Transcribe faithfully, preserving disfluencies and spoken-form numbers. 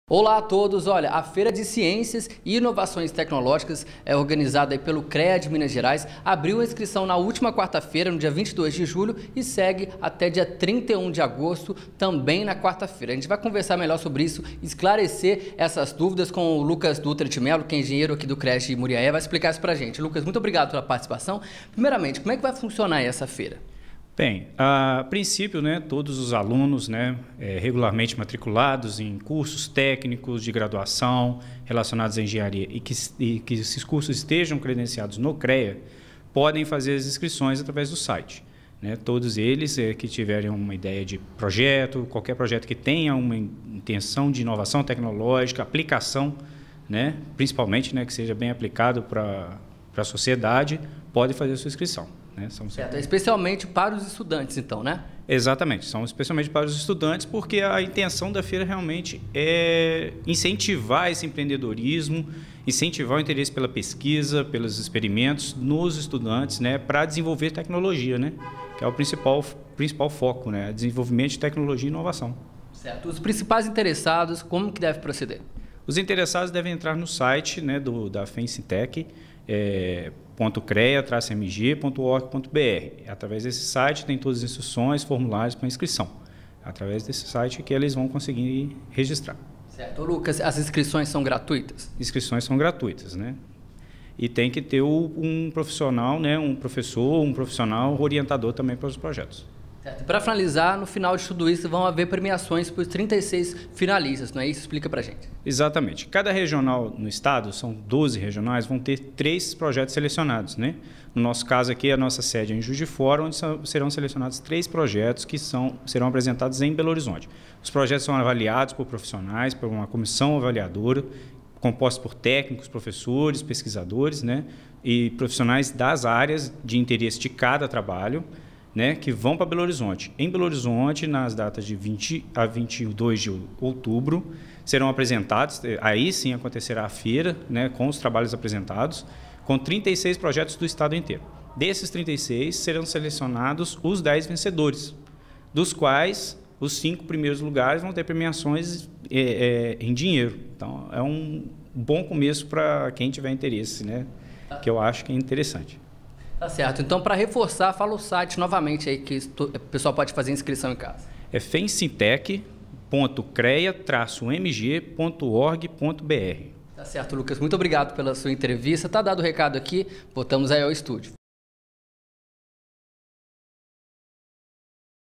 Olá a todos, olha, a Feira de Ciências e Inovações Tecnológicas é organizada aí pelo CREA de Minas Gerais, abriu a inscrição na última quarta-feira, no dia vinte e dois de julho, e segue até dia trinta e um de agosto, também na quarta-feira. A gente vai conversar melhor sobre isso, esclarecer essas dúvidas com o Lucas Dutra de Melo, que é engenheiro aqui do CREA de Muriaé, vai explicar isso pra gente. Lucas, muito obrigado pela participação. Primeiramente, como é que vai funcionar aí essa feira? Bem, a princípio, né, todos os alunos, né, é, regularmente matriculados em cursos técnicos de graduação relacionados à engenharia e que, e que esses cursos estejam credenciados no CREA, podem fazer as inscrições através do site. Né? Todos eles é, que tiverem uma ideia de projeto, qualquer projeto que tenha uma intenção de inovação tecnológica, aplicação, né, principalmente, né, que seja bem aplicado para a sociedade, pode fazer a sua inscrição. Né? São certo, especialmente para os estudantes, então, né? Exatamente, são especialmente para os estudantes, porque a intenção da feira realmente é incentivar esse empreendedorismo, incentivar o interesse pela pesquisa, pelos experimentos nos estudantes, né, para desenvolver tecnologia, né, que é o principal, principal foco, né, desenvolvimento de tecnologia e inovação. Certo. Os principais interessados, como que deve proceder? Os interessados devem entrar no site, né, do, da FENSITEC, é, .crea traço m g ponto org ponto b r. Através desse site tem todas as instruções, formulários para inscrição. Através desse site que eles vão conseguir registrar. Certo. Lucas, as inscrições são gratuitas? Inscrições são gratuitas, né? E tem que ter um profissional, né, um professor, um profissional orientador também para os projetos. Para finalizar, no final de tudo isso, vão haver premiações para os trinta e seis finalistas, não é isso? Explica para a gente. Exatamente. Cada regional no estado, são doze regionais, vão ter três projetos selecionados. Né? No nosso caso aqui, a nossa sede é em Juiz de Fora, onde serão selecionados três projetos que são, serão apresentados em Belo Horizonte. Os projetos são avaliados por profissionais, por uma comissão avaliadora, composta por técnicos, professores, pesquisadores, né? E profissionais das áreas de interesse de cada trabalho, né, que vão para Belo Horizonte. Em Belo Horizonte, nas datas de vinte a vinte e dois de outubro, serão apresentados, aí sim acontecerá a feira, né, com os trabalhos apresentados, com trinta e seis projetos do estado inteiro. Desses trinta e seis, serão selecionados os dez vencedores, dos quais os cinco primeiros lugares vão ter premiações é, é, em dinheiro. Então, é um bom começo para quem tiver interesse, né, que eu acho que é interessante. Tá certo. Então, para reforçar, fala o site novamente aí que o pessoal pode fazer inscrição em casa. É fensitec ponto crea traço m g ponto org ponto b r. Tá certo, Lucas. Muito obrigado pela sua entrevista. Tá dado o recado aqui. Voltamos aí ao estúdio.